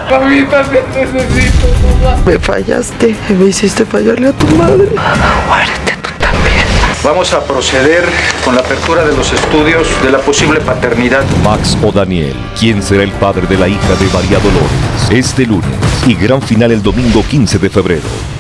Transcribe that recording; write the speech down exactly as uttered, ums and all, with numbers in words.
Mamita, te necesito, mamá. Me fallaste, me hiciste fallarle a tu madre. Muérete tú también. Vamos a proceder con la apertura de los estudios de la posible paternidad. Max o Daniel, ¿quién será el padre de la hija de María Dolores? Este lunes y gran final el domingo quince de febrero.